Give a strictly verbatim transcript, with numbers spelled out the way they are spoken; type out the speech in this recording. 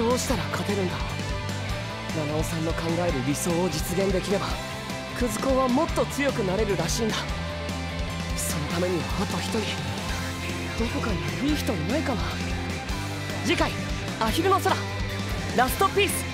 どうしたら勝てるんだろう。七尾さんの考える理想を実現できればクズ子はもっと強くなれるらしいんだ。そのためにはあと一人どこかにいい人いないかな。次回「アヒルの空」ラストピース。